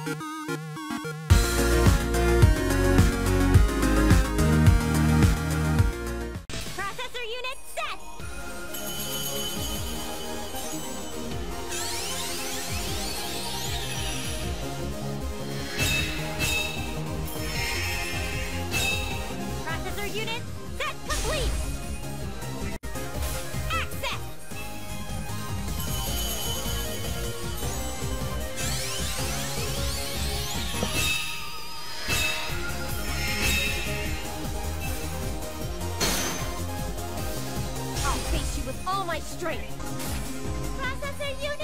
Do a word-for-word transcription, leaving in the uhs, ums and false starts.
Processor unit set! Processor unit set complete! Access! I'll face you with all my strength! Processor unit